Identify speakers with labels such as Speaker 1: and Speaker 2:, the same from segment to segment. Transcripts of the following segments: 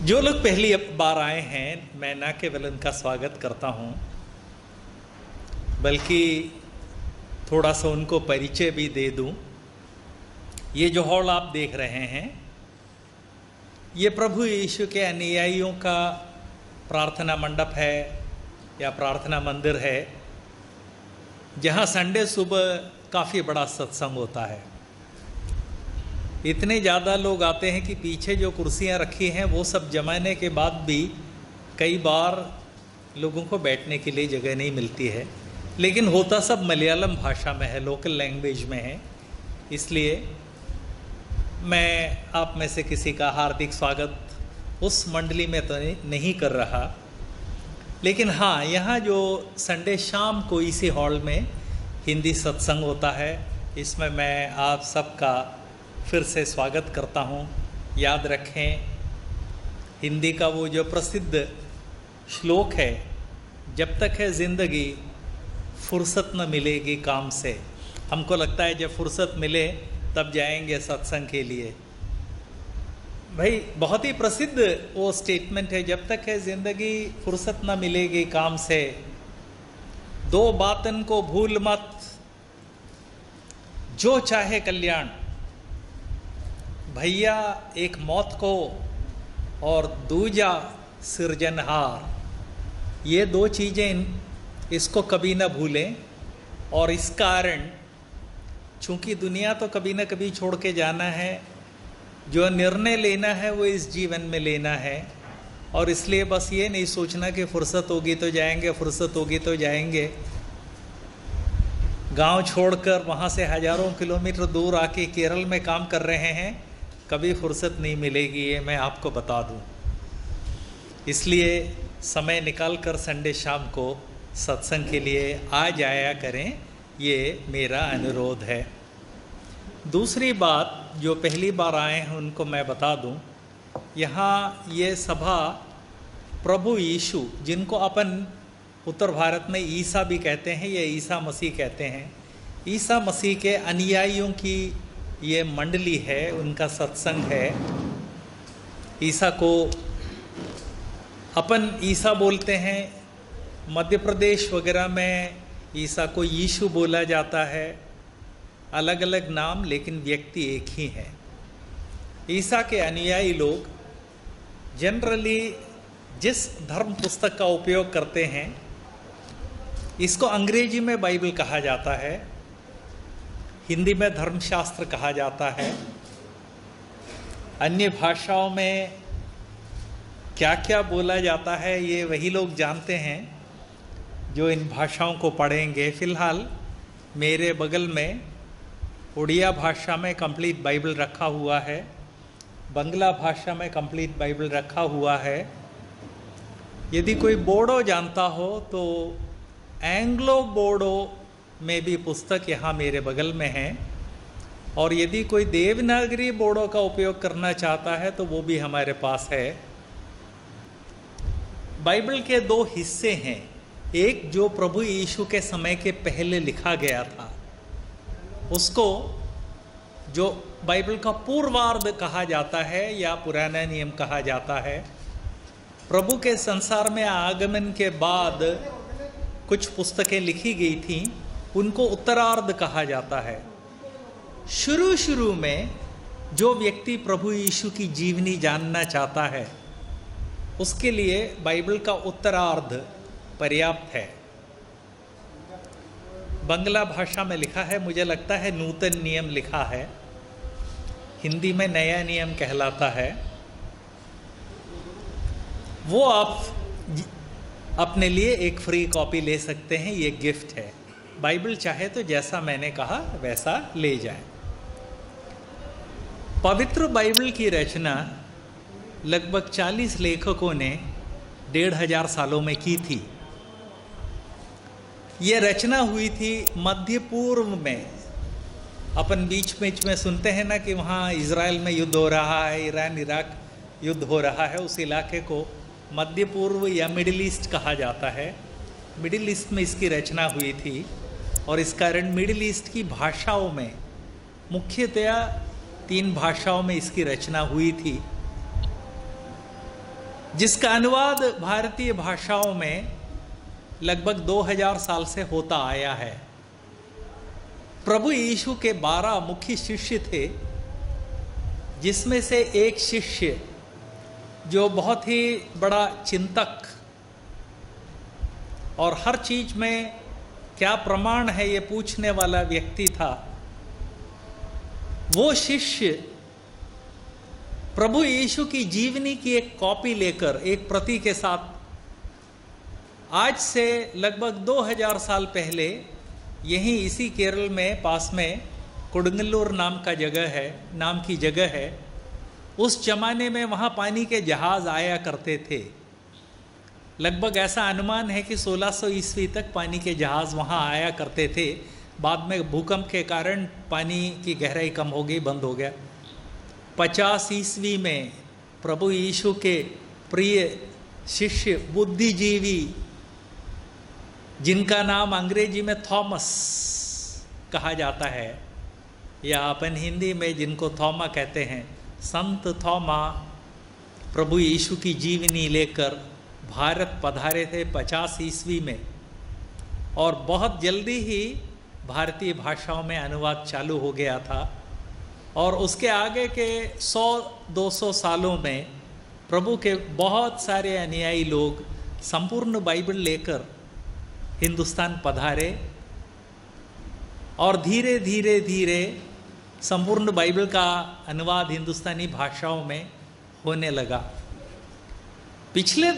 Speaker 1: जो लोग पहली बार आए हैं, मैं ना केवल उनका स्वागत करता हूं, बल्कि थोड़ा सा उनको परिचय भी दे दूं। ये जो हॉल आप देख रहे हैं, ये प्रभु यीशु के अनुयायियों का प्रार्थना मंडप है या प्रार्थना मंदिर है, जहां संडे सुबह काफ़ी बड़ा सत्संग होता है। इतने ज़्यादा लोग आते हैं कि पीछे जो कुर्सियां रखी हैं वो सब जमाने के बाद भी कई बार लोगों को बैठने के लिए जगह नहीं मिलती है। लेकिन होता सब मलयालम भाषा में है, लोकल लैंग्वेज में है, इसलिए मैं आप में से किसी का हार्दिक स्वागत उस मंडली में तो नहीं कर रहा। लेकिन हाँ, यहाँ जो संडे शाम को इसी हॉल में हिंदी सत्संग होता है, इसमें मैं आप सबका फिर से स्वागत करता हूँ। याद रखें, हिंदी का वो जो प्रसिद्ध श्लोक है, जब तक है ज़िंदगी फुर्सत न मिलेगी काम से। हमको लगता है जब फुर्सत मिले तब जाएंगे सत्संग के लिए। भाई, बहुत ही प्रसिद्ध वो स्टेटमेंट है, जब तक है ज़िंदगी फुर्सत न मिलेगी काम से, दो बातन को भूल मत, जो चाहे कल्याण। भैया, एक मौत को और दूजा सृजनहार, ये दो चीज़ें इसको कभी ना भूलें। और इस कारण, चूँकि दुनिया तो कभी ना कभी छोड़ के जाना है, जो निर्णय लेना है वो इस जीवन में लेना है। और इसलिए बस ये नहीं सोचना कि फुर्सत होगी तो जाएंगे, फुर्सत होगी तो जाएंगे। गांव छोड़कर वहाँ से हजारों किलोमीटर दूर आके केरल में काम कर रहे हैं, कभी फुर्सत नहीं मिलेगी, ये मैं आपको बता दूं। इसलिए समय निकाल कर संडे शाम को सत्संग के लिए आ जाया करें, ये मेरा अनुरोध है। दूसरी बात, जो पहली बार आए हैं उनको मैं बता दूं, यहाँ ये सभा प्रभु यीशु, जिनको अपन उत्तर भारत में ईसा भी कहते हैं या ईसा मसीह कहते हैं, ईसा मसीह के अनुयायियों की ये मंडली है, उनका सत्संग है। ईसा को अपन ईसा बोलते हैं, मध्य प्रदेश वगैरह में ईसा को यीशु बोला जाता है। अलग अलग नाम, लेकिन व्यक्ति एक ही है। ईसा के अनुयायी लोग जनरली जिस धर्म पुस्तक का उपयोग करते हैं, इसको अंग्रेजी में बाइबल कहा जाता है, हिंदी में धर्मशास्त्र कहा जाता है। अन्य भाषाओं में क्या क्या बोला जाता है ये वही लोग जानते हैं जो इन भाषाओं को पढ़ेंगे। फिलहाल मेरे बगल में उड़िया भाषा में कंप्लीट बाइबल रखा हुआ है, बंगला भाषा में कंप्लीट बाइबल रखा हुआ है। यदि कोई बोडो जानता हो तो एंग्लो बोडो में भी पुस्तक यहाँ मेरे बगल में है। और यदि कोई देवनागरी बोडो का उपयोग करना चाहता है तो वो भी हमारे पास है। बाइबल के दो हिस्से हैं, एक जो प्रभु यीशु के समय के पहले लिखा गया था, उसको जो बाइबल का पूर्वार्ध कहा जाता है या पुराना नियम कहा जाता है। प्रभु के संसार में आगमन के बाद कुछ पुस्तकें लिखी गई थीं, उनको उत्तरार्ध कहा जाता है। शुरू में जो व्यक्ति प्रभु यीशु की जीवनी जानना चाहता है, उसके लिए बाइबल का उत्तरार्ध पर्याप्त है। बंगला भाषा में लिखा है, मुझे लगता है नूतन नियम लिखा है, हिंदी में नया नियम कहलाता है। वो आप अपने लिए एक फ्री कॉपी ले सकते हैं, ये गिफ्ट है। बाइबल चाहे तो जैसा मैंने कहा वैसा ले जाएं। पवित्र बाइबल की रचना लगभग 40 लेखकों ने 1500 सालों में की थी। ये रचना हुई थी मध्य पूर्व में। अपन बीच में सुनते हैं ना कि वहाँ इज़राइल में युद्ध हो रहा है, ईरान इराक युद्ध हो रहा है, उस इलाके को मध्य पूर्व या मिडिल ईस्ट कहा जाता है। मिडिल ईस्ट में इसकी रचना हुई थी और इस कारण मिडिल ईस्ट की भाषाओं में, मुख्यतया 3 भाषाओं में इसकी रचना हुई थी। जिसका अनुवाद भारतीय भाषाओं में लगभग 2000 साल से होता आया है। प्रभु यीशु के 12 मुख्य शिष्य थे, जिसमें से एक शिष्य जो बहुत ही बड़ा चिंतक और हर चीज में क्या प्रमाण है ये पूछने वाला व्यक्ति था। वो शिष्य प्रभु यीशु की जीवनी की एक कॉपी लेकर, एक प्रति के साथ, आज से लगभग 2000 साल पहले यहीं इसी केरल में पास में कुडंगल्लूर नाम की जगह है। उस जमाने में वहाँ पानी के जहाज आया करते थे। लगभग ऐसा अनुमान है कि 1600 ईस्वी तक पानी के जहाज वहाँ आया करते थे। बाद में भूकंप के कारण पानी की गहराई कम हो गई, बंद हो गया। 50 ईस्वी में प्रभु यीशु के प्रिय शिष्य, बुद्धिजीवी, जिनका नाम अंग्रेजी में थॉमस कहा जाता है या अपन हिंदी में जिनको थॉमा कहते हैं, संत थॉमा, प्रभु यीशु की जीवनी लेकर भारत पधारे थे 50 ईस्वी में। और बहुत जल्दी ही भारतीय भाषाओं में अनुवाद चालू हो गया था। और उसके आगे के 100-200 सालों में प्रभु के बहुत सारे अनुयायी लोग संपूर्ण बाइबल लेकर हिंदुस्तान पधारे और धीरे धीरे धीरे संपूर्ण बाइबल का अनुवाद हिंदुस्तानी भाषाओं में होने लगा। पिछले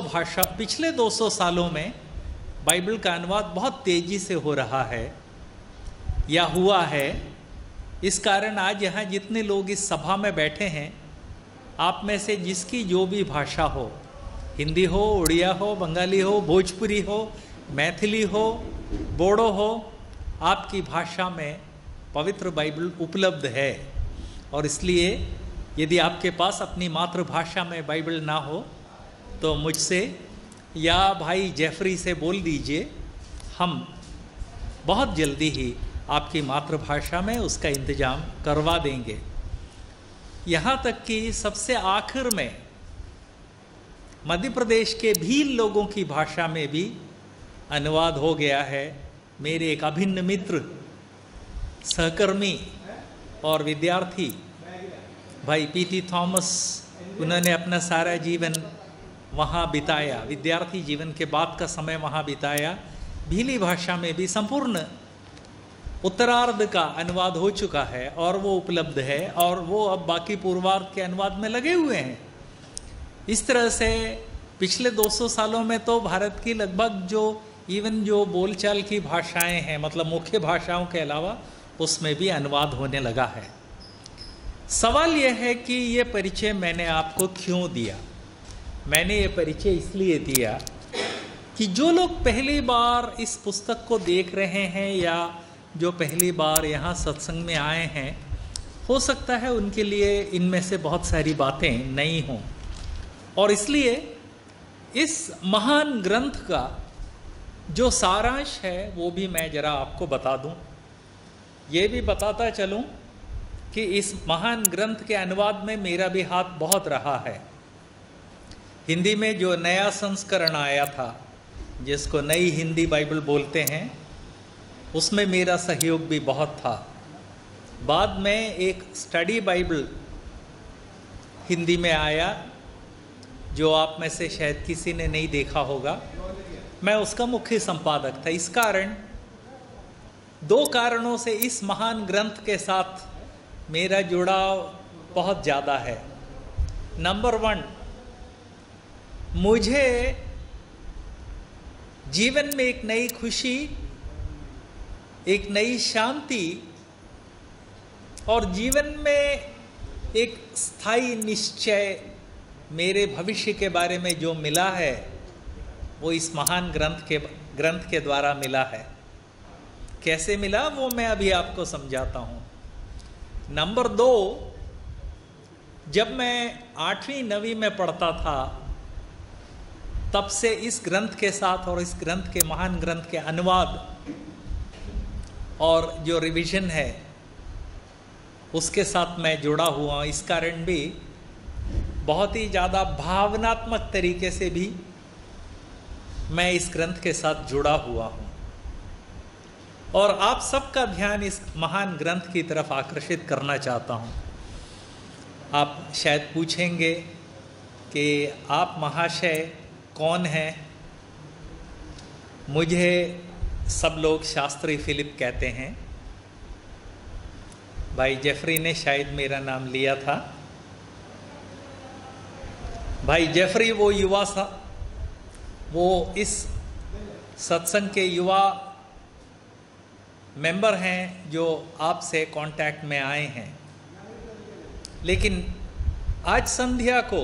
Speaker 1: 200 सालों में बाइबल का अनुवाद बहुत तेजी से हो रहा है या हुआ है। इस कारण आज यहाँ जितने लोग इस सभा में बैठे हैं, आप में से जिसकी जो भी भाषा हो, हिंदी हो, उड़िया हो, बंगाली हो, भोजपुरी हो, मैथिली हो, बोडो हो, आपकी भाषा में पवित्र बाइबल उपलब्ध है। और इसलिए यदि आपके पास अपनी मातृभाषा में बाइबल ना हो तो मुझसे या भाई जेफरी से बोल दीजिए, हम बहुत जल्दी ही आपकी मातृभाषा में उसका इंतजाम करवा देंगे। यहाँ तक कि सबसे आखिर में मध्य प्रदेश के भील लोगों की भाषा में भी अनुवाद हो गया है। मेरे एक अभिन्न मित्र, सहकर्मी और विद्यार्थी भाई पीटी थॉमस, उन्होंने अपना सारा जीवन वहाँ बिताया, विद्यार्थी जीवन के बाद का समय वहाँ बिताया। भीली भाषा में भी संपूर्ण उत्तरार्ध का अनुवाद हो चुका है और वो उपलब्ध है, और वो अब बाकी पूर्वार्ध के अनुवाद में लगे हुए हैं। इस तरह से पिछले 200 सालों में तो भारत की लगभग जो बोलचाल की भाषाएं हैं, मतलब मुख्य भाषाओं के अलावा, उसमें भी अनुवाद होने लगा है। सवाल यह है कि ये परिचय मैंने आपको क्यों दिया। मैंने ये परिचय इसलिए दिया कि जो लोग पहली बार इस पुस्तक को देख रहे हैं या जो पहली बार यहाँ सत्संग में आए हैं, हो सकता है उनके लिए इनमें से बहुत सारी बातें नई हों। और इसलिए इस महान ग्रंथ का जो सारांश है वो भी मैं जरा आपको बता दूं। ये भी बताता चलूं कि इस महान ग्रंथ के अनुवाद में मेरा भी हाथ बहुत रहा है। हिंदी में जो नया संस्करण आया था, जिसको नई हिंदी बाइबल बोलते हैं, उसमें मेरा सहयोग भी बहुत था। बाद में एक स्टडी बाइबल हिंदी में आया, जो आप में से शायद किसी ने नहीं देखा होगा। मैं उसका मुख्य संपादक था। इस कारण 2 कारणों से इस महान ग्रंथ के साथ मेरा जुड़ाव बहुत ज़्यादा है। नंबर 1, मुझे जीवन में एक नई खुशी, एक नई शांति और जीवन में एक स्थायी निश्चय मेरे भविष्य के बारे में जो मिला है, वो इस महान ग्रंथ के द्वारा मिला है। कैसे मिला वो मैं अभी आपको समझाता हूँ। नंबर 2, जब मैं 8वीं 9वीं में पढ़ता था, तब से इस ग्रंथ के साथ और इस ग्रंथ के महान ग्रंथ के अनुवाद और जो रिवीजन है उसके साथ मैं जुड़ा हुआ। इस कारण भी बहुत ही ज़्यादा भावनात्मक तरीके से भी मैं इस ग्रंथ के साथ जुड़ा हुआ हूँ और आप सबका ध्यान इस महान ग्रंथ की तरफ आकर्षित करना चाहता हूँ। आप शायद पूछेंगे कि आप महाशय कौन हैं? मुझे सब लोग शास्त्री फिलिप कहते हैं। भाई जेफरी ने शायद मेरा नाम लिया था। भाई जेफरी वो युवा सा, वो इस सत्संग के युवा मेंबर हैं जो आपसे कांटेक्ट में आए हैं। लेकिन आज संध्या को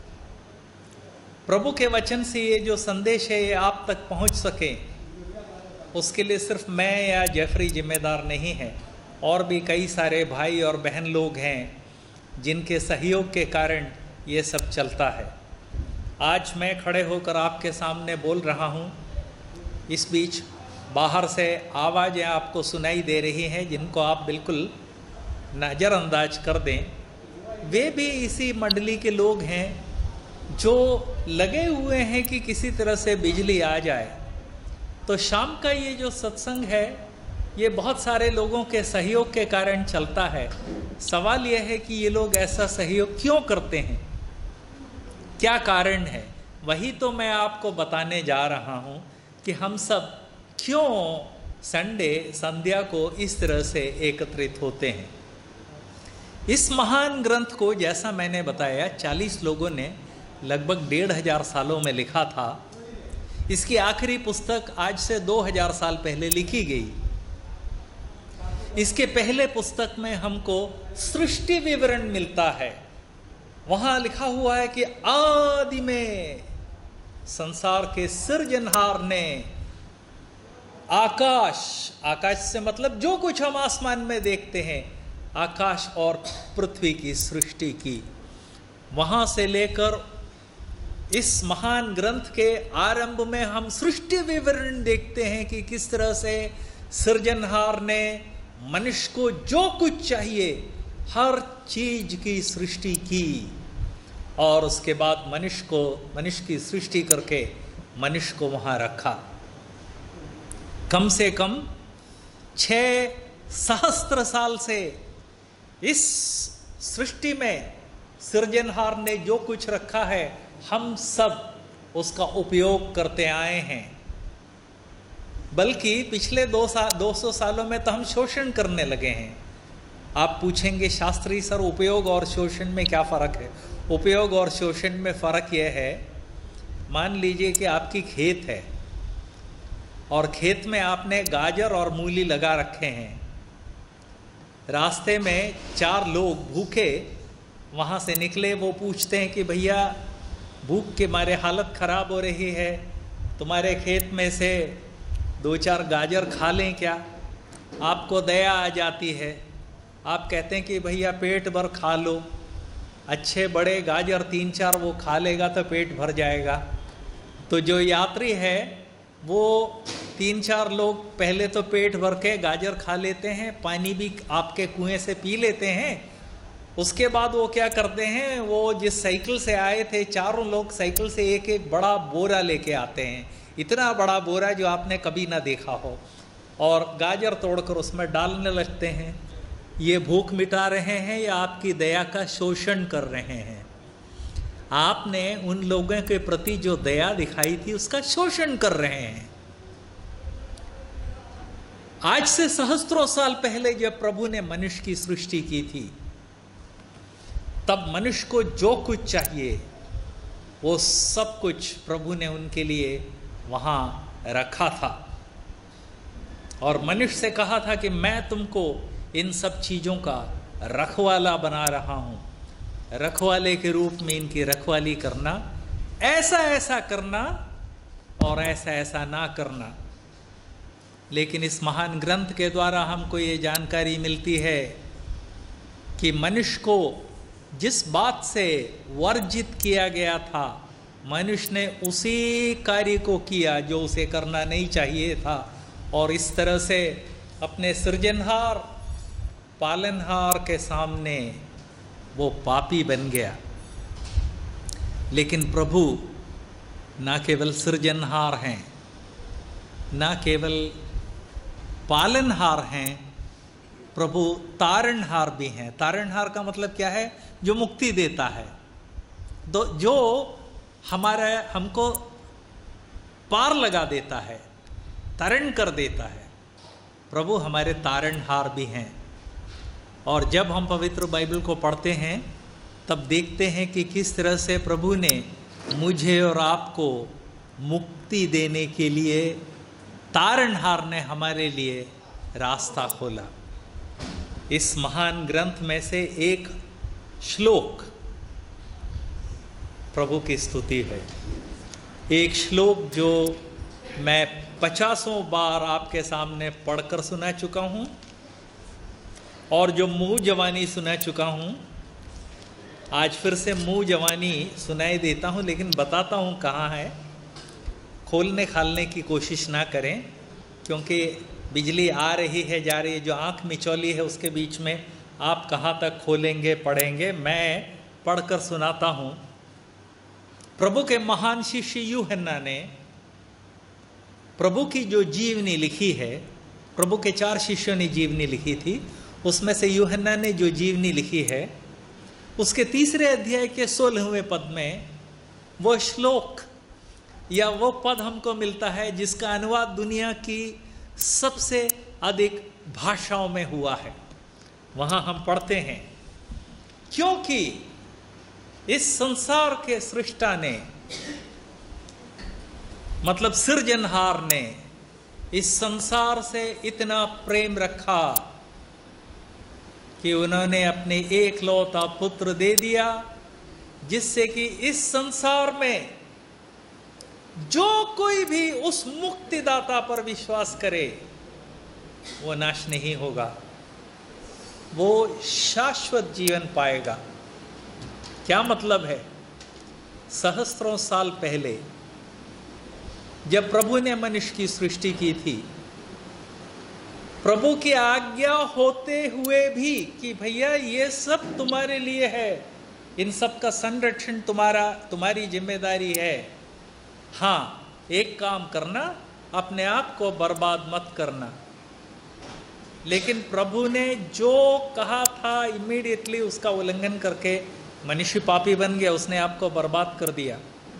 Speaker 1: प्रभु के वचन से ये जो संदेश है ये आप तक पहुंच सके, उसके लिए सिर्फ मैं या जेफरी जिम्मेदार नहीं है, और भी कई सारे भाई और बहन लोग हैं जिनके सहयोग के कारण ये सब चलता है। आज मैं खड़े होकर आपके सामने बोल रहा हूँ, इस बीच बाहर से आवाज़ें आपको सुनाई दे रही हैं जिनको आप बिल्कुल नज़रअंदाज कर दें। वे भी इसी मंडली के लोग हैं जो लगे हुए हैं कि किसी तरह से बिजली आ जाए। तो शाम का ये जो सत्संग है ये बहुत सारे लोगों के सहयोग के कारण चलता है। सवाल यह है कि ये लोग ऐसा सहयोग क्यों करते हैं, क्या कारण है? वही तो मैं आपको बताने जा रहा हूँ कि हम सब क्यों संडे संध्या को इस तरह से एकत्रित होते हैं। इस महान ग्रंथ को जैसा मैंने बताया 40 लोगों ने लगभग 1500 सालों में लिखा था। इसकी आखिरी पुस्तक आज से 2000 साल पहले लिखी गई। इसके पहले पुस्तक में हमको सृष्टि विवरण मिलता है। वहां लिखा हुआ है कि आदि में संसार के सृजनहार ने आकाश, आकाश से मतलब जो कुछ हम आसमान में देखते हैं, आकाश और पृथ्वी की सृष्टि की। वहां से लेकर इस महान ग्रंथ के आरंभ में हम सृष्टि विवरण देखते हैं कि किस तरह से सृजनहार ने मनुष्य को जो कुछ चाहिए हर चीज की सृष्टि की, और उसके बाद मनुष्य की सृष्टि करके मनुष्य को वहां रखा। कम से कम 6 सहस्त्र साल से इस सृष्टि में सृजनहार ने जो कुछ रखा है हम सब उसका उपयोग करते आए हैं। बल्कि पिछले 200 सालों में तो हम शोषण करने लगे हैं। आप पूछेंगे शास्त्री सर उपयोग और शोषण में क्या फ़र्क है? उपयोग और शोषण में फ़र्क यह है, मान लीजिए कि आपकी खेत है और खेत में आपने गाजर और मूली लगा रखे हैं। रास्ते में 4 लोग भूखे वहाँ से निकले। वो पूछते हैं कि भैया भूख के मारे हालत ख़राब हो रही है, तुम्हारे खेत में से 2-4 गाजर खा लें क्या? आपको दया आ जाती है, आप कहते हैं कि भैया पेट भर खा लो। अच्छे बड़े गाजर 3-4 वो खा लेगा तो पेट भर जाएगा। तो जो यात्री है वो 3-4 लोग पहले तो पेट भर के गाजर खा लेते हैं, पानी भी आपके कुएं से पी लेते हैं। उसके बाद वो क्या करते हैं, वो जिस साइकिल से आए थे 4 लोग साइकिल से एक बड़ा बोरा लेके आते हैं, इतना बड़ा बोरा जो आपने कभी ना देखा हो, और गाजर तोड़कर उसमें डालने लगते हैं। ये भूख मिटा रहे हैं या आपकी दया का शोषण कर रहे हैं? आपने उन लोगों के प्रति जो दया दिखाई थी उसका शोषण कर रहे हैं। आज से सहस्त्रों साल पहले जब प्रभु ने मनुष्य की सृष्टि की थी, तब मनुष्य को जो कुछ चाहिए वो सब कुछ प्रभु ने उनके लिए वहां रखा था, और मनुष्य से कहा था कि मैं तुमको इन सब चीज़ों का रखवाला बना रहा हूँ। रखवाले के रूप में इनकी रखवाली करना, ऐसा ऐसा करना और ऐसा ऐसा ना करना। लेकिन इस महान ग्रंथ के द्वारा हमको ये जानकारी मिलती है कि मनुष्य को जिस बात से वर्जित किया गया था, मनुष्य ने उसी कार्य को किया जो उसे करना नहीं चाहिए था, और इस तरह से अपने सृजनहार पालनहार के सामने वो पापी बन गया। लेकिन प्रभु ना केवल सृजनहार हैं, ना केवल पालनहार हैं, प्रभु तारणहार भी हैं। तारणहार का मतलब क्या है? जो मुक्ति देता है, जो हमको पार लगा देता है, तरण कर देता है। प्रभु हमारे तारणहार भी हैं। और जब हम पवित्र बाइबल को पढ़ते हैं तब देखते हैं कि किस तरह से प्रभु ने मुझे और आपको मुक्ति देने के लिए, तारणहार ने हमारे लिए रास्ता खोला। इस महान ग्रंथ में से एक श्लोक प्रभु की स्तुति है। एक श्लोक जो मैं 50 बार आपके सामने पढ़कर सुना चुका हूँ और जो मुँह जवानी सुना चुका हूँ। आज फिर से मुँह जवानी सुनाई देता हूँ, लेकिन बताता हूँ कहाँ है। खोलने खालने की कोशिश ना करें, क्योंकि बिजली आ रही है जा रही है, जो आँख मिचौली है उसके बीच में आप कहाँ तक खोलेंगे पढ़ेंगे। मैं पढ़कर सुनाता हूँ। प्रभु के महान शिष्य यूहन्ना ने प्रभु की जो जीवनी लिखी है, प्रभु के 4 शिष्यों ने जीवनी लिखी थी, उसमें से यूहन्ना ने जो जीवनी लिखी है, उसके 3 अध्याय के 16वें पद में वो श्लोक या वो पद हमको मिलता है जिसका अनुवाद दुनिया की सबसे अधिक भाषाओं में हुआ है। वहां हम पढ़ते हैं, क्योंकि इस संसार के सृष्टा ने, मतलब सृजनहार ने, इस संसार से इतना प्रेम रखा कि उन्होंने अपने एकलौता पुत्र दे दिया, जिससे कि इस संसार में जो कोई भी उस मुक्तिदाता पर विश्वास करे वो नाश नहीं होगा, वो शाश्वत जीवन पाएगा। क्या मतलब है? सहस्त्रों साल पहले जब प्रभु ने मनुष्य की सृष्टि की थी, प्रभु की आज्ञा होते हुए भी कि भैया ये सब तुम्हारे लिए है, इन सब का संरक्षण तुम्हारी जिम्मेदारी है। हाँ, एक काम करना, अपने आप को बर्बाद मत करना। लेकिन प्रभु ने जो कहा था इमीडिएटली उसका उल्लंघन करके मनुष्य पापी बन गया, उसने आपको बर्बाद कर दिया।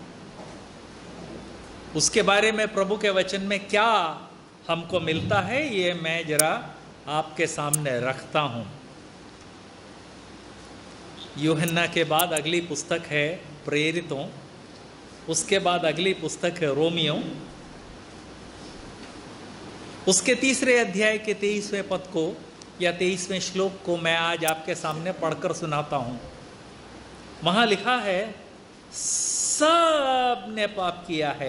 Speaker 1: उसके बारे में प्रभु के वचन में क्या हमको मिलता है, ये मैं जरा आपके सामने रखता हूं। यूहन्ना के बाद अगली पुस्तक है प्रेरितों, उसके बाद अगली पुस्तक है रोमियो। उसके 3 अध्याय के 23वें पद को या 23वें श्लोक को मैं आज आपके सामने पढ़कर सुनाता हूं। वहां लिखा है, सब ने पाप किया है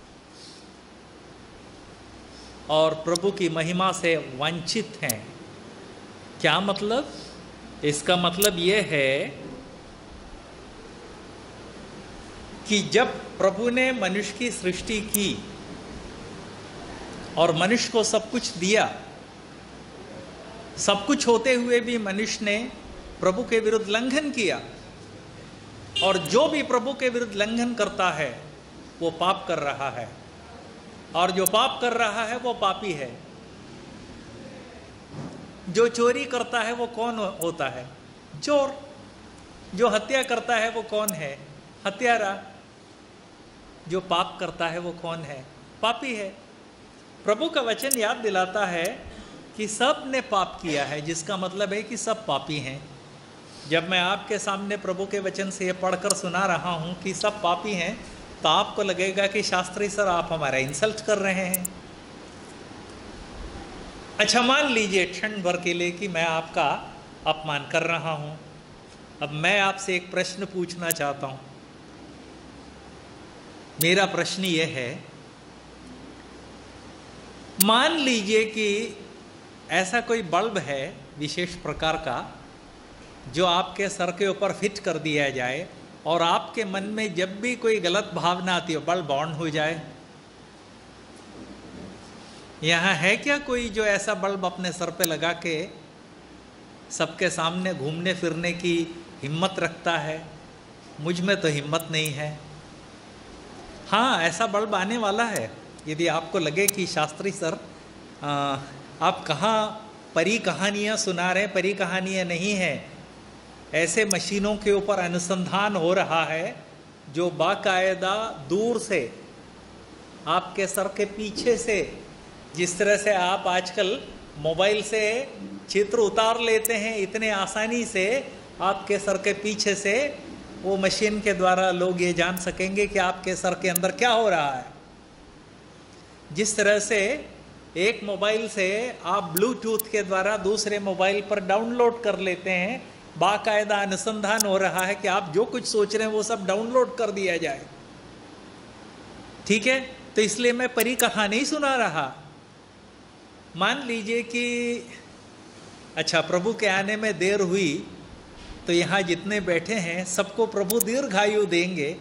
Speaker 1: और प्रभु की महिमा से वंचित हैं। क्या मतलब? इसका मतलब यह है कि जब प्रभु ने मनुष्य की सृष्टि की और मनुष्य को सब कुछ दिया, सब कुछ होते हुए भी मनुष्य ने प्रभु के विरुद्ध लंघन किया, और जो भी प्रभु के विरुद्ध लंघन करता है वो पाप कर रहा है, और जो पाप कर रहा है वो पापी है। जो चोरी करता है वो कौन होता है? चोर। जो हत्या करता है वो कौन है? हत्यारा। जो पाप करता है वो कौन है? पापी है। प्रभु का वचन याद दिलाता है कि सब ने पाप किया है, जिसका मतलब है कि सब पापी हैं। जब मैं आपके सामने प्रभु के वचन से ये पढ़कर सुना रहा हूँ कि सब पापी हैं, तो आपको लगेगा कि शास्त्री सर आप हमारा इंसल्ट कर रहे हैं। अच्छा, मान लीजिए क्षण भर के लिए कि मैं आपका अपमान कर रहा हूँ। अब मैं आपसे एक प्रश्न पूछना चाहता हूँ। मेरा प्रश्न ये है, मान लीजिए कि ऐसा कोई बल्ब है विशेष प्रकार का जो आपके सर के ऊपर फिट कर दिया जाए और आपके मन में जब भी कोई गलत भावना आती हो बल्ब ऑन हो जाए। यहाँ है क्या कोई जो ऐसा बल्ब अपने सर पे लगा के सबके सामने घूमने फिरने की हिम्मत रखता है? मुझ में तो हिम्मत नहीं है। हाँ, ऐसा बल्ब आने वाला है। यदि आपको लगे कि शास्त्री सर आप कहाँ परी कहानियाँ सुना रहे हैं, परी कहानियाँ नहीं हैं। ऐसे मशीनों के ऊपर अनुसंधान हो रहा है जो बाकायदा दूर से आपके सर के पीछे से, जिस तरह से आप आजकल मोबाइल से चित्र उतार लेते हैं, इतने आसानी से आपके सर के पीछे से वो मशीन के द्वारा लोग ये जान सकेंगे कि आपके सर के अंदर क्या हो रहा है। जिस तरह से एक मोबाइल से आप ब्लूटूथ के द्वारा दूसरे मोबाइल पर डाउनलोड कर लेते हैं, बाकायदा अनुसंधान हो रहा है कि आप जो कुछ सोच रहे हैं वो सब डाउनलोड कर दिया जाए। ठीक है, तो इसलिए मैं परी कथा नहीं सुना रहा। मान लीजिए कि अच्छा, प्रभु के आने में देर हुई तो यहाँ जितने बैठे हैं सबको प्रभु दीर्घायु देंगे।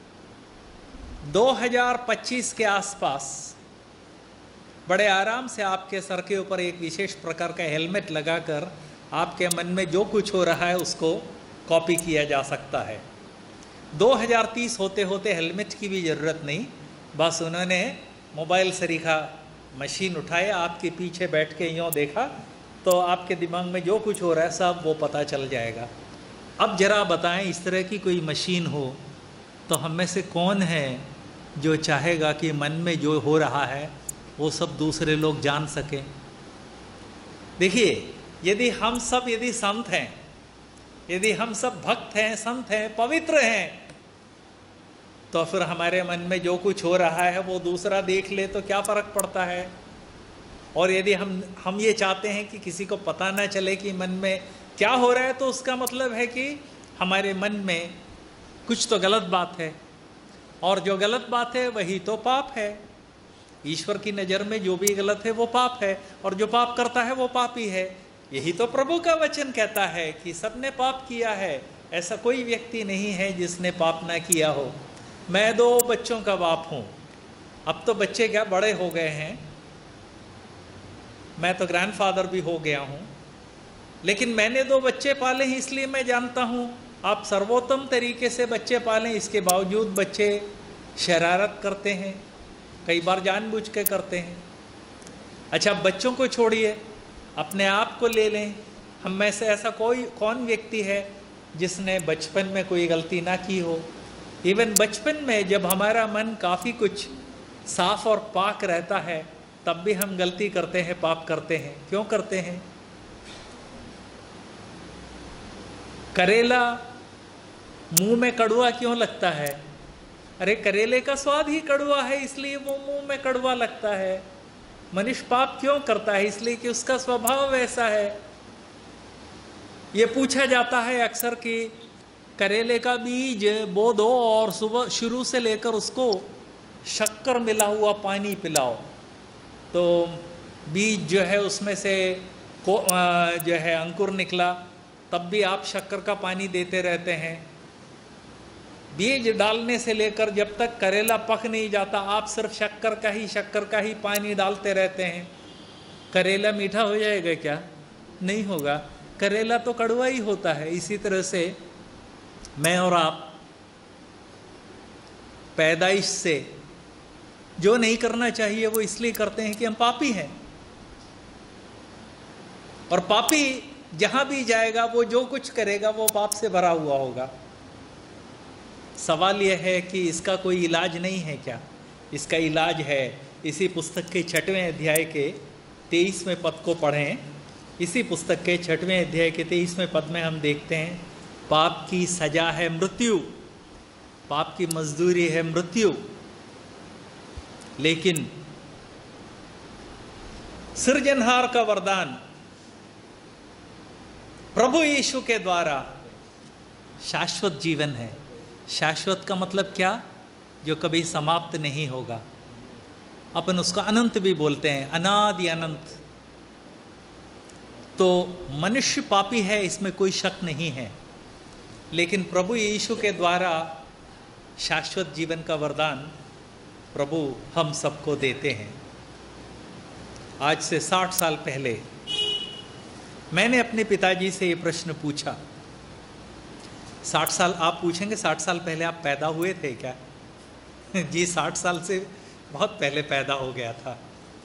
Speaker 1: 2025 के आसपास बड़े आराम से आपके सर के ऊपर एक विशेष प्रकार का हेलमेट लगाकर आपके मन में जो कुछ हो रहा है उसको कॉपी किया जा सकता है। 2030 होते होते हेलमेट की भी ज़रूरत नहीं, बस उन्होंने मोबाइल सरीखा मशीन उठाया, आपके पीछे बैठ के यूँ देखा तो आपके दिमाग में जो कुछ हो रहा है सब वो पता चल जाएगा। अब जरा बताएं, इस तरह की कोई मशीन हो तो हम में से कौन है जो चाहेगा कि मन में जो हो रहा है वो सब दूसरे लोग जान सकें। देखिए, यदि हम सब यदि संत हैं, यदि हम सब भक्त हैं, संत हैं, पवित्र हैं, तो फिर हमारे मन में जो कुछ हो रहा है वो दूसरा देख ले तो क्या फ़र्क पड़ता है। और यदि हम ये चाहते हैं कि किसी को पता ना चले कि मन में क्या हो रहा है, तो उसका मतलब है कि हमारे मन में कुछ तो गलत बात है, और जो गलत बात है वही तो पाप है। ईश्वर की नज़र में जो भी गलत है वो पाप है, और जो पाप करता है वो पापी है। यही तो प्रभु का वचन कहता है कि सबने पाप किया है, ऐसा कोई व्यक्ति नहीं है जिसने पाप ना किया हो। मैं 2 बच्चों का बाप हूँ। अब तो बच्चे क्या बड़े हो गए हैं, मैं तो ग्रैंडफादर भी हो गया हूँ, लेकिन मैंने 2 बच्चे पाले हैं, इसलिए मैं जानता हूँ आप सर्वोत्तम तरीके से बच्चे पालें, इसके बावजूद बच्चे शरारत करते हैं, कई बार जानबूझ के करते हैं। अच्छा, बच्चों को छोड़िए, अपने आप को ले लें। हम में से ऐसा कौन व्यक्ति है जिसने बचपन में कोई गलती ना की हो। इवन बचपन में जब हमारा मन काफ़ी कुछ साफ और पाक रहता है तब भी हम गलती करते हैं, पाप करते हैं। क्यों करते हैं? करेला मुंह में कड़वा क्यों लगता है? अरे करेले का स्वाद ही कड़वा है, इसलिए वो मुंह में कड़वा लगता है। मनुष्य पाप क्यों करता है? इसलिए कि उसका स्वभाव वैसा है। ये पूछा जाता है अक्सर कि करेले का बीज बो दो और सुबह शुरू से लेकर उसको शक्कर मिला हुआ पानी पिलाओ, तो बीज जो है उसमें से जो है अंकुर निकला, तब भी आप शक्कर का पानी देते रहते हैं। बीज डालने से लेकर जब तक करेला पक नहीं जाता आप सिर्फ शक्कर का ही पानी डालते रहते हैं। करेला मीठा हो जाएगा क्या? नहीं होगा, करेला तो कड़वा ही होता है। इसी तरह से मैं और आप पैदाइश से जो नहीं करना चाहिए वो इसलिए करते हैं कि हम पापी हैं, और पापी जहां भी जाएगा वो जो कुछ करेगा वो पाप से भरा हुआ होगा। सवाल यह है कि इसका कोई इलाज नहीं है क्या? इसका इलाज है। इसी पुस्तक के 6वें अध्याय के 23वें पद को पढ़ें। इसी पुस्तक के 6वें अध्याय के 23वें पद में हम देखते हैं, पाप की सजा है मृत्यु, पाप की मजदूरी है मृत्यु, लेकिन सृजनहार का वरदान प्रभु यीशु के द्वारा शाश्वत जीवन है। शाश्वत का मतलब क्या? जो कभी समाप्त नहीं होगा। अपन उसको अनंत भी बोलते हैं, अनादि अनंत। तो मनुष्य पापी है, इसमें कोई शक नहीं है, लेकिन प्रभु यीशु के द्वारा शाश्वत जीवन का वरदान प्रभु हम सबको देते हैं। आज से 60 साल पहले 60 साल, आप पूछेंगे 60 साल पहले आप पैदा हुए थे क्या? जी 60 साल से बहुत पहले पैदा हो गया था।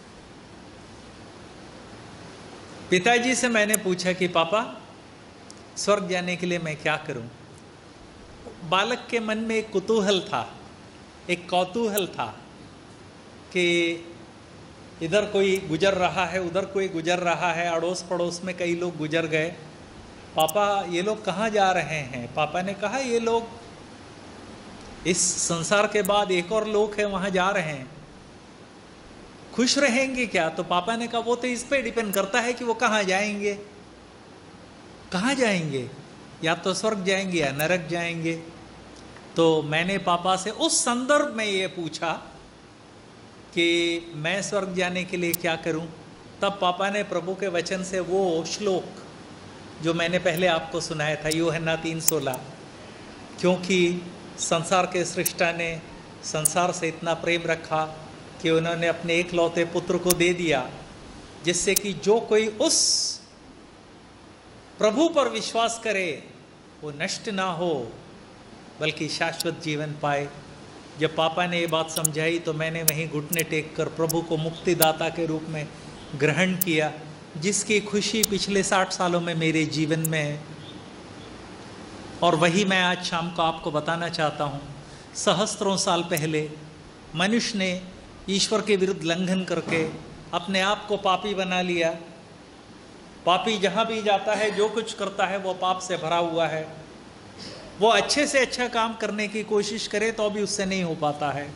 Speaker 1: पिताजी से मैंने पूछा कि पापा स्वर्ग जाने के लिए मैं क्या करूं? बालक के मन में एक कुतूहल था, एक कौतूहल था कि इधर कोई गुजर रहा है, उधर कोई गुजर रहा है, अड़ोस पड़ोस में कई लोग गुजर गए। पापा ये लोग कहाँ जा रहे हैं? पापा ने कहा ये लोग इस संसार के बाद एक और लोक है वहाँ जा रहे हैं, खुश रहेंगे क्या? तो पापा ने कहा वो तो इस पे डिपेंड करता है कि वो कहाँ जाएंगे। कहाँ जाएंगे? या तो स्वर्ग जाएंगे या नरक जाएंगे। तो मैंने पापा से उस संदर्भ में ये पूछा कि मैं स्वर्ग जाने के लिए क्या करूं। तब पापा ने प्रभु के वचन से वो श्लोक जो मैंने पहले आपको सुनाया था, यूहन्ना 3:16, क्योंकि संसार के सृष्टा ने संसार से इतना प्रेम रखा कि उन्होंने अपने एकलौते पुत्र को दे दिया, जिससे कि जो कोई उस प्रभु पर विश्वास करे वो नष्ट ना हो बल्कि शाश्वत जीवन पाए। जब पापा ने ये बात समझाई तो मैंने वहीं घुटने टेक कर प्रभु को मुक्तिदाता के रूप में ग्रहण किया, जिसकी खुशी पिछले 60 सालों में मेरे जीवन में है। और वही मैं आज शाम को आपको बताना चाहता हूँ। सहस्त्रों साल पहले मनुष्य ने ईश्वर के विरुद्ध लंघन करके अपने आप को पापी बना लिया। पापी जहाँ भी जाता है, जो कुछ करता है वो पाप से भरा हुआ है। वो अच्छे से अच्छा काम करने की कोशिश करे तो भी उससे नहीं हो पाता है।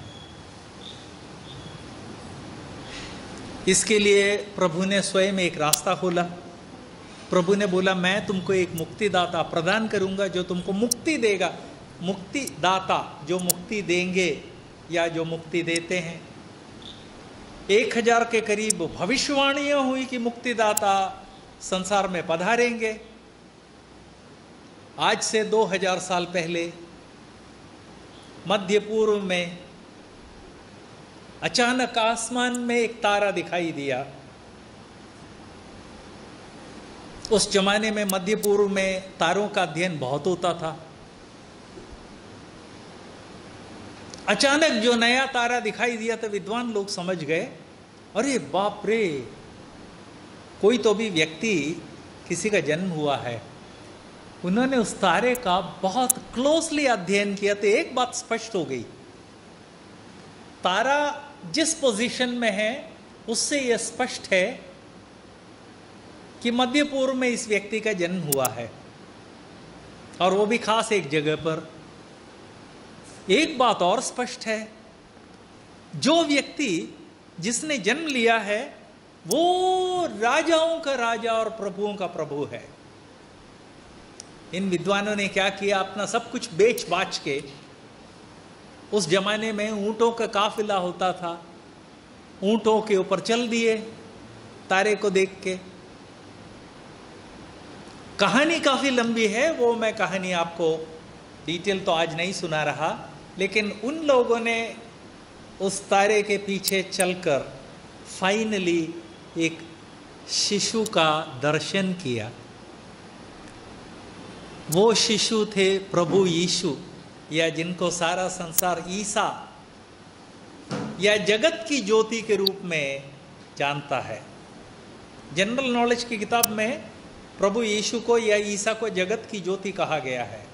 Speaker 1: इसके लिए प्रभु ने स्वयं एक रास्ता खोला। प्रभु ने बोला मैं तुमको एक मुक्तिदाता प्रदान करूंगा जो तुमको मुक्ति देगा। मुक्तिदाता जो मुक्ति देंगे या जो मुक्ति देते हैं। 1000 के करीब भविष्यवाणियां हुई कि मुक्तिदाता संसार में पधारेंगे। आज से 2000 साल पहले मध्य पूर्व में अचानक आसमान में एक तारा दिखाई दिया। उस जमाने में मध्य पूर्व में तारों का अध्ययन बहुत होता था। अचानक जो नया तारा दिखाई दिया तो विद्वान लोग समझ गए, अरे बाप रे, कोई तो भी व्यक्ति किसी का जन्म हुआ है। उन्होंने उस तारे का बहुत क्लोजली अध्ययन किया तो एक बात स्पष्ट हो गई, तारा जिस पोजीशन में है उससे यह स्पष्ट है कि मध्य पूर्व में इस व्यक्ति का जन्म हुआ है, और वो भी खास एक जगह पर। एक बात और स्पष्ट है, जो व्यक्ति जिसने जन्म लिया है वो राजाओं का राजा और प्रभुओं का प्रभु है। इन विद्वानों ने क्या किया, अपना सब कुछ बेच बाच के, उस जमाने में ऊंटों का काफिला होता था, ऊंटों के ऊपर चल दिए तारे को देख के। कहानी काफी लंबी है, वो मैं कहानी आपको डिटेल तो आज नहीं सुना रहा, लेकिन उन लोगों ने उस तारे के पीछे चलकर फाइनली एक शिशु का दर्शन किया। वो शिशु थे प्रभु यीशु, या जिनको सारा संसार ईसा या जगत की ज्योति के रूप में जानता है। जनरल नॉलेज की किताब में प्रभु यीशु को या ईसा को जगत की ज्योति कहा गया है।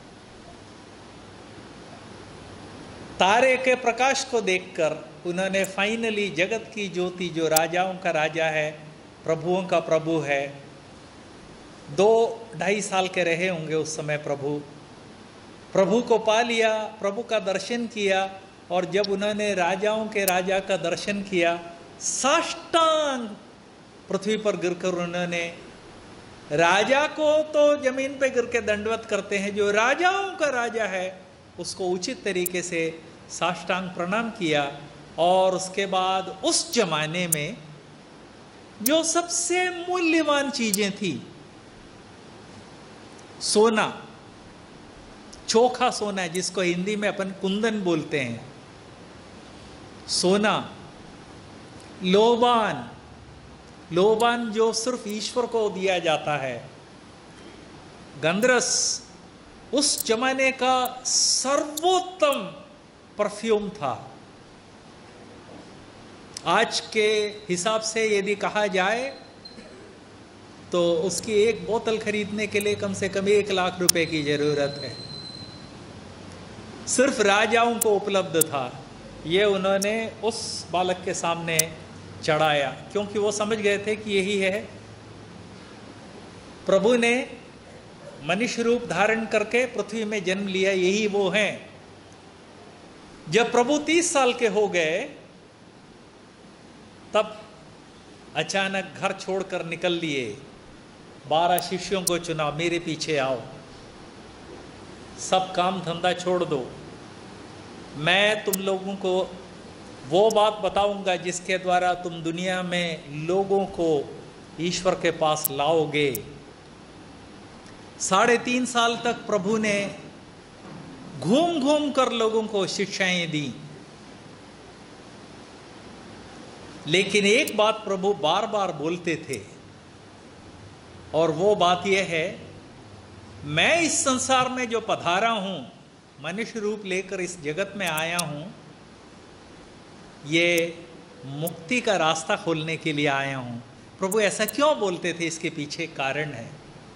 Speaker 1: तारे के प्रकाश को देखकर उन्होंने फाइनली जगत की ज्योति, जो राजाओं का राजा है, प्रभुओं का प्रभु है, 2-2.5 साल के रहे होंगे उस समय, प्रभु को पा लिया, प्रभु का दर्शन किया। और जब उन्होंने राजाओं के राजा का दर्शन किया, साष्टांग पृथ्वी पर गिरकर उन्होंने, राजा को तो जमीन पे गिर के दंडवत करते हैं, जो राजाओं का राजा है उसको उचित तरीके से साष्टांग प्रणाम किया। और उसके बाद उस जमाने में जो सबसे मूल्यवान चीजें थी, सोना, चोखा सोना जिसको हिंदी में अपन कुंदन बोलते हैं, सोना, लोबान, लोबान जो सिर्फ ईश्वर को दिया जाता है, गंधरस उस जमाने का सर्वोत्तम परफ्यूम था। आज के हिसाब से यदि कहा जाए तो उसकी एक बोतल खरीदने के लिए कम से कम 1 लाख रुपए की जरूरत है। सिर्फ राजाओं को उपलब्ध था। ये उन्होंने उस बालक के सामने चढ़ाया, क्योंकि वो समझ गए थे कि यही है। प्रभु ने मनुष्य रूप धारण करके पृथ्वी में जन्म लिया, यही वो हैं। जब प्रभु 30 साल के हो गए तब अचानक घर छोड़कर निकल लिए। 12 शिष्यों को चुना, मेरे पीछे आओ, सब काम धंधा छोड़ दो, मैं तुम लोगों को वो बात बताऊंगा जिसके द्वारा तुम दुनिया में लोगों को ईश्वर के पास लाओगे। 3.5 साल तक प्रभु ने घूम घूम कर लोगों को शिक्षाएं दी, लेकिन एक बात प्रभु बार बार बोलते थे, और वो बात यह है, मैं इस संसार में जो पधारा हूं, मनुष्य रूप लेकर इस जगत में आया हूं, ये मुक्ति का रास्ता खोलने के लिए आया हूं। प्रभु ऐसा क्यों बोलते थे, इसके पीछे कारण है।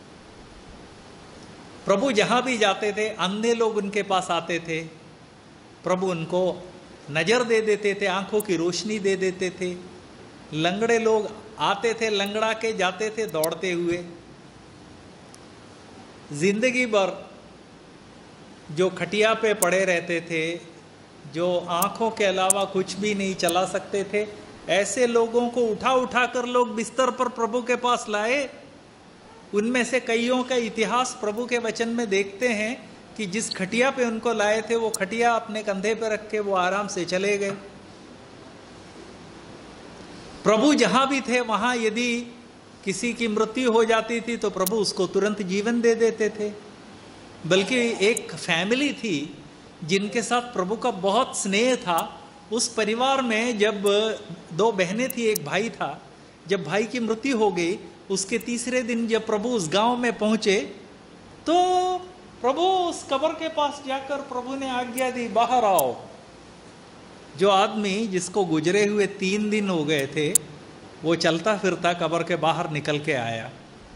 Speaker 1: प्रभु जहां भी जाते थे अंधे लोग उनके पास आते थे, प्रभु उनको नजर दे देते थे, आंखों की रोशनी दे देते थे। लंगड़े लोग आते थे, लंगड़ा के जाते थे दौड़ते हुए। जिंदगी भर जो खटिया पे पड़े रहते थे, जो आंखों के अलावा कुछ भी नहीं चला सकते थे, ऐसे लोगों को उठा उठा कर लोग बिस्तर पर प्रभु के पास लाए। उनमें से कईयों का इतिहास प्रभु के वचन में देखते हैं कि जिस खटिया पे उनको लाए थे, वो खटिया अपने कंधे पे रख के वो आराम से चले गए। प्रभु जहां भी थे वहां यदि किसी की मृत्यु हो जाती थी तो प्रभु उसको तुरंत जीवन दे देते थे। बल्कि एक फैमिली थी जिनके साथ प्रभु का बहुत स्नेह था। उस परिवार में जब 2 बहनें थी, एक भाई था, जब भाई की मृत्यु हो गई, उसके 3रे दिन जब प्रभु उस गांव में पहुंचे तो प्रभु उस कब्र के पास जाकर प्रभु ने आज्ञा दी, बाहर आओ। जो आदमी जिसको गुजरे हुए 3 दिन हो गए थे, वो चलता फिरता कब्र के बाहर निकल के आया।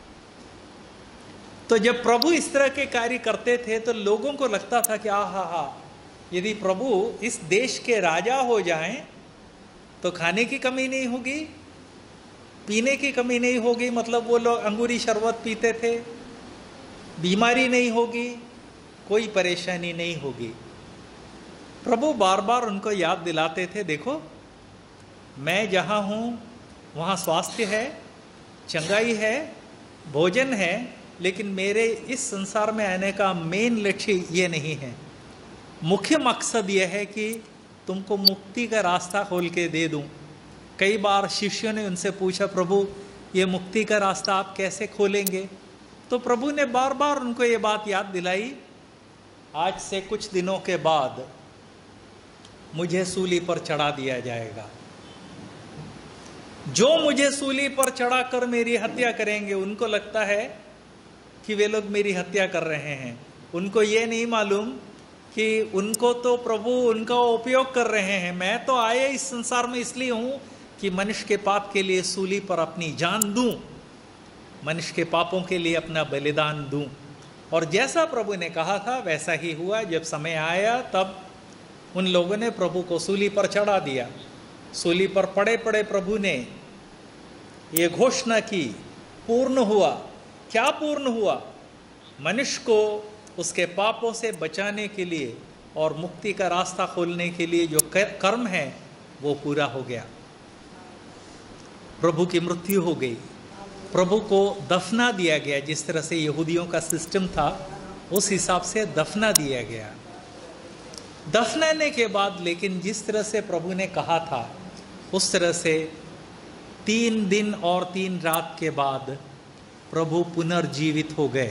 Speaker 1: तो जब प्रभु इस तरह के कार्य करते थे तो लोगों को लगता था कि आहा, यदि प्रभु इस देश के राजा हो जाएं तो खाने की कमी नहीं होगी, पीने की कमी नहीं होगी। मतलब वो लोग अंगूरी शरबत पीते थे, बीमारी नहीं होगी, कोई परेशानी नहीं होगी। प्रभु बार बार उनको याद दिलाते थे, देखो मैं जहाँ हूँ वहाँ स्वास्थ्य है, चंगाई है, भोजन है, लेकिन मेरे इस संसार में आने का मेन लक्ष्य ये नहीं है। मुख्य मकसद यह है कि तुमको मुक्ति का रास्ता खोल के दे दूं। कई बार शिष्यों ने उनसे पूछा, प्रभु ये मुक्ति का रास्ता आप कैसे खोलेंगे? तो प्रभु ने बार बार उनको ये बात याद दिलाई, आज से कुछ दिनों के बाद मुझे सूली पर चढ़ा दिया जाएगा। जो मुझे सूली पर चढ़ाकर मेरी हत्या करेंगे, उनको लगता है कि वे लोग मेरी हत्या कर रहे हैं। उनको ये नहीं मालूम कि उनको तो प्रभु उनका उपयोग कर रहे हैं। मैं तो आया इस संसार में इसलिए हूँ कि मनुष्य के पाप के लिए सूली पर अपनी जान दूं, मनुष्य के पापों के लिए अपना बलिदान दूं। और जैसा प्रभु ने कहा था वैसा ही हुआ। जब समय आया तब उन लोगों ने प्रभु को सूली पर चढ़ा दिया। सूली पर पड़े पड़े प्रभु ने ये घोषणा की, पूर्ण हुआ। क्या पूर्ण हुआ? मनुष्य को उसके पापों से बचाने के लिए और मुक्ति का रास्ता खोलने के लिए जो कर्म है वो पूरा हो गया। प्रभु की मृत्यु हो गई, प्रभु को दफना दिया गया। जिस तरह से यहूदियों का सिस्टम था उस हिसाब से दफना दिया गया। दफनाने के बाद लेकिन जिस तरह से प्रभु ने कहा था उस तरह से 3 दिन और 3 रात के बाद प्रभु पुनर्जीवित हो गए।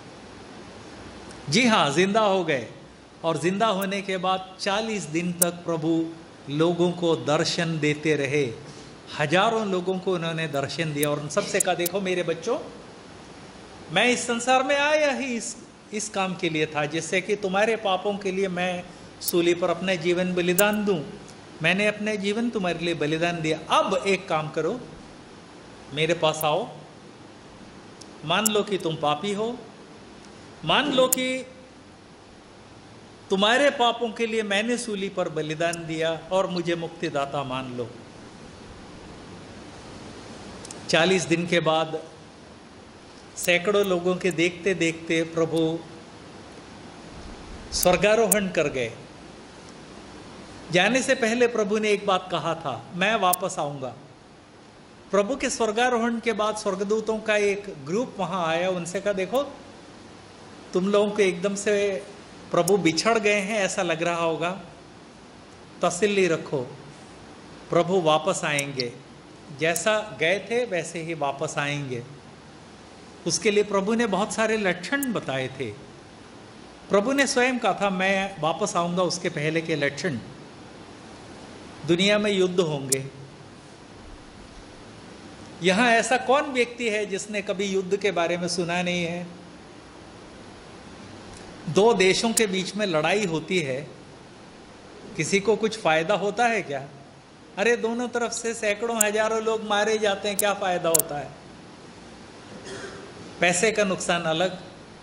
Speaker 1: जी हाँ, जिंदा हो गए। और जिंदा होने के बाद 40 दिन तक प्रभु लोगों को दर्शन देते रहे। हजारों लोगों को उन्होंने दर्शन दिया और उन सबसे कहा, देखो मेरे बच्चों, मैं इस संसार में आया ही इस काम के लिए था, जिससे कि तुम्हारे पापों के लिए मैं सूली पर अपना जीवन बलिदान दूं। मैंने अपने जीवन तुम्हारे लिए बलिदान दिया। अब एक काम करो, मेरे पास आओ। मान लो कि तुम पापी हो, मान लो कि तुम्हारे पापों के लिए मैंने सूली पर बलिदान दिया और मुझे मुक्तिदाता मान लो। 40 दिन के बाद सैकड़ों लोगों के देखते देखते प्रभु स्वर्गारोहण कर गए। जाने से पहले प्रभु ने एक बात कहा था, मैं वापस आऊंगा। प्रभु के स्वर्गारोहण के बाद स्वर्गदूतों का एक ग्रुप वहां आया, उनसे कहा देखो तुम लोगों को एकदम से प्रभु बिछड़ गए हैं ऐसा लग रहा होगा, तसल्ली रखो, प्रभु वापस आएंगे, जैसा गए थे वैसे ही वापस आएंगे। उसके लिए प्रभु ने बहुत सारे लक्षण बताए थे। प्रभु ने स्वयं कहा था मैं वापस आऊंगा, उसके पहले के लक्षण, दुनिया में युद्ध होंगे। यहां ऐसा कौन व्यक्ति है जिसने कभी युद्ध के बारे में सुना नहीं है? दो देशों के बीच में लड़ाई होती है, किसी को कुछ फायदा होता है क्या? अरे दोनों तरफ से सैकड़ों हजारों लोग मारे जाते हैं, क्या फायदा होता है? पैसे का नुकसान अलग,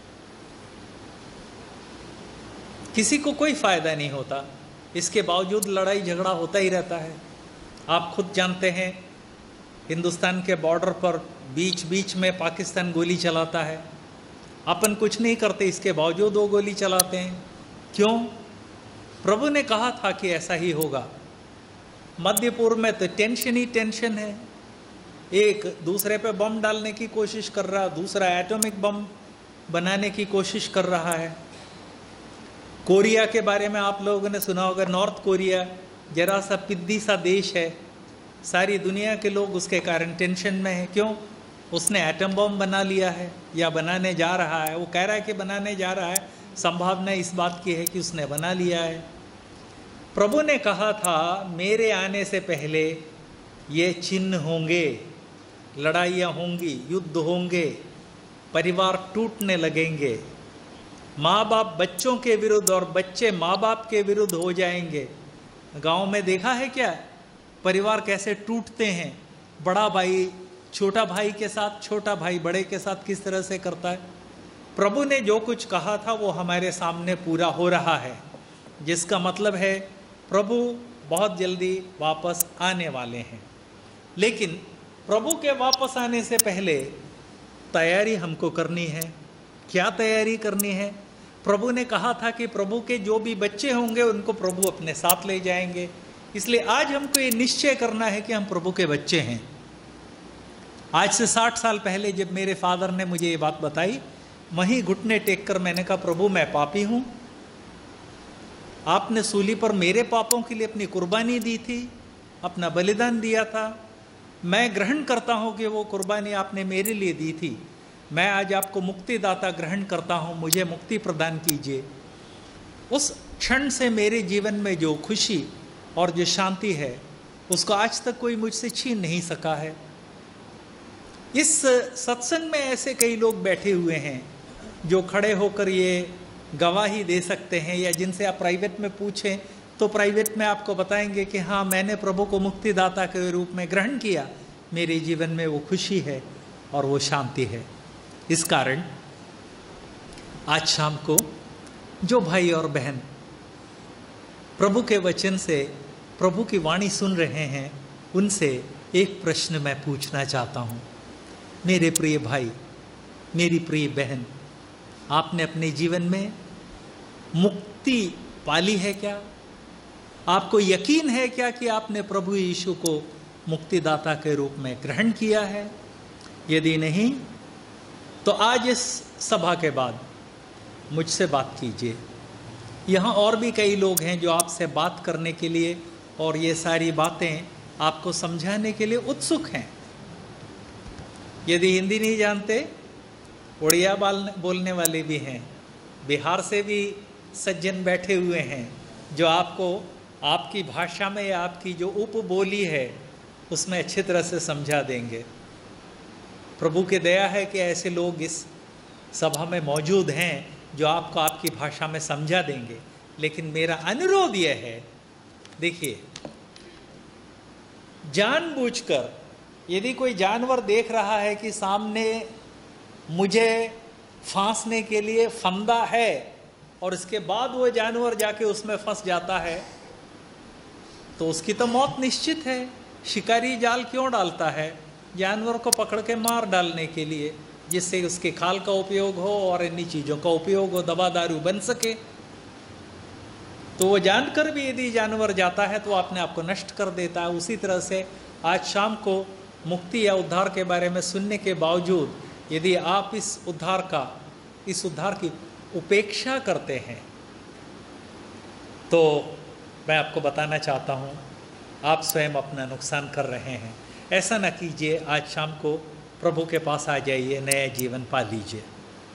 Speaker 1: किसी को कोई फायदा नहीं होता, इसके बावजूद लड़ाई झगड़ा होता ही रहता है। आप खुद जानते हैं हिंदुस्तान के बॉर्डर पर बीच बीच में पाकिस्तान गोली चलाता है, अपन कुछ नहीं करते, इसके बावजूद वो गोली चलाते हैं। क्यों? प्रभु ने कहा था कि ऐसा ही होगा। मध्य पूर्व में तो टेंशन ही टेंशन है, एक दूसरे पे बम डालने की कोशिश कर रहा, दूसरा एटॉमिक बम बनाने की कोशिश कर रहा है। कोरिया के बारे में आप लोगों ने सुना होगा, नॉर्थ कोरिया जरा सा पिद्दी सा देश है, सारी दुनिया के लोग उसके कारण टेंशन में है। क्यों? उसने एटम बम बना लिया है या बनाने जा रहा है, वो कह रहा है कि बनाने जा रहा है, संभावना इस बात की है कि उसने बना लिया है। प्रभु ने कहा था मेरे आने से पहले ये चिन्ह होंगे, लड़ाइयाँ होंगी, युद्ध होंगे, परिवार टूटने लगेंगे, माँ बाप बच्चों के विरुद्ध और बच्चे माँ बाप के विरुद्ध हो जाएंगे। गांव में देखा है क्या परिवार कैसे टूटते हैं? बड़ा भाई छोटा भाई के साथ, छोटा भाई बड़े के साथ किस तरह से करता है। प्रभु ने जो कुछ कहा था वो हमारे सामने पूरा हो रहा है, जिसका मतलब है प्रभु बहुत जल्दी वापस आने वाले हैं। लेकिन प्रभु के वापस आने से पहले तैयारी हमको करनी है। क्या तैयारी करनी है? प्रभु ने कहा था कि प्रभु के जो भी बच्चे होंगे उनको प्रभु अपने साथ ले जाएंगे। इसलिए आज हमको ये निश्चय करना है कि हम प्रभु के बच्चे हैं। आज से 60 साल पहले जब मेरे फादर ने मुझे ये बात बताई, वहीं घुटने टेक कर मैंने कहा प्रभु मैं पापी हूँ, आपने सूली पर मेरे पापों के लिए अपनी कुर्बानी दी थी, अपना बलिदान दिया था, मैं ग्रहण करता हूँ कि वो कुर्बानी आपने मेरे लिए दी थी। मैं आज आपको मुक्तिदाता ग्रहण करता हूँ, मुझे मुक्ति प्रदान कीजिए। उस क्षण से मेरे जीवन में जो खुशी और जो शांति है उसको आज तक कोई मुझसे छीन नहीं सका है। इस सत्संग में ऐसे कई लोग बैठे हुए हैं जो खड़े होकर ये गवाही दे सकते हैं, या जिनसे आप प्राइवेट में पूछें तो प्राइवेट में आपको बताएंगे कि हाँ मैंने प्रभु को मुक्तिदाता के रूप में ग्रहण किया, मेरे जीवन में वो खुशी है और वो शांति है। इस कारण आज शाम को जो भाई और बहन प्रभु के वचन से प्रभु की वाणी सुन रहे हैं, उनसे एक प्रश्न मैं पूछना चाहता हूँ। मेरे प्रिय भाई, मेरी प्रिय बहन, आपने अपने जीवन में मुक्ति पाली है क्या? आपको यकीन है क्या कि आपने प्रभु यीशु को मुक्तिदाता के रूप में ग्रहण किया है? यदि नहीं तो आज इस सभा के बाद मुझसे बात कीजिए। यहाँ और भी कई लोग हैं जो आपसे बात करने के लिए और ये सारी बातें आपको समझाने के लिए उत्सुक हैं। यदि हिंदी नहीं जानते, उड़िया बोलने वाले भी हैं, बिहार से भी सज्जन बैठे हुए हैं जो आपको आपकी भाषा में या आपकी जो उपबोली है उसमें अच्छी तरह से समझा देंगे। प्रभु की दया है कि ऐसे लोग इस सभा में मौजूद हैं जो आपको आपकी भाषा में समझा देंगे। लेकिन मेरा अनुरोध यह है, देखिए, जानबूझकर यदि कोई जानवर देख रहा है कि सामने मुझे फांसने के लिए फंदा है और इसके बाद वो जानवर जाके उसमें फंस जाता है, तो उसकी तो मौत निश्चित है। शिकारी जाल क्यों डालता है? जानवर को पकड़ के मार डालने के लिए, जिससे उसके खाल का उपयोग हो और इन्हीं चीज़ों का उपयोग हो, दवा दारू बन सके। तो वो जानकर भी यदि जानवर जाता है तो अपने आप को नष्ट कर देता है। उसी तरह से आज शाम को मुक्ति या उद्धार के बारे में सुनने के बावजूद यदि आप इस उद्धार की उपेक्षा करते हैं, तो मैं आपको बताना चाहता हूँ आप स्वयं अपना नुकसान कर रहे हैं। ऐसा ना कीजिए। आज शाम को प्रभु के पास आ जाइए, नया जीवन पा लीजिए।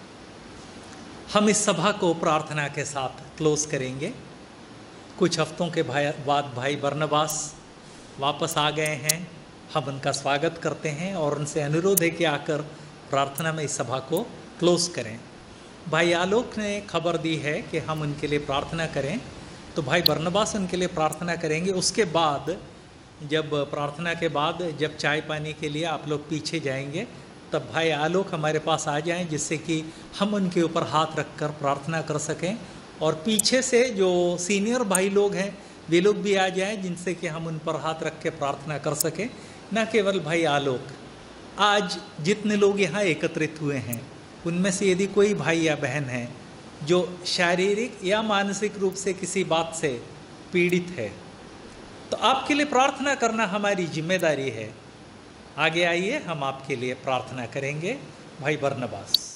Speaker 1: हम इस सभा को प्रार्थना के साथ क्लोज करेंगे। कुछ हफ्तों के बाद भाई बरनबास वापस आ गए हैं। हम उनका स्वागत करते हैं और उनसे अनुरोध है कि आकर प्रार्थना में इस सभा को क्लोज करें। भाई आलोक ने खबर दी है कि हम उनके लिए प्रार्थना करें, तो भाई बरनबास उनके लिए प्रार्थना करेंगे। उसके बाद जब प्रार्थना के बाद जब चाय पानी के लिए आप लोग पीछे जाएंगे, तब भाई आलोक हमारे पास आ जाएं, जिससे कि हम उनके ऊपर हाथ रखकर प्रार्थना कर सकें। और पीछे से जो सीनियर भाई लोग हैं वे लोग भी आ जाएं, जिनसे कि हम उन पर हाथ रख के प्रार्थना कर सकें। न केवल भाई आलोक, आज जितने लोग यहाँ एकत्रित हुए हैं उनमें से यदि कोई भाई या बहन है जो शारीरिक या मानसिक रूप से किसी बात से पीड़ित है, तो आपके लिए प्रार्थना करना हमारी जिम्मेदारी है। आगे आइए, हम आपके लिए प्रार्थना करेंगे। भाई बरनबास।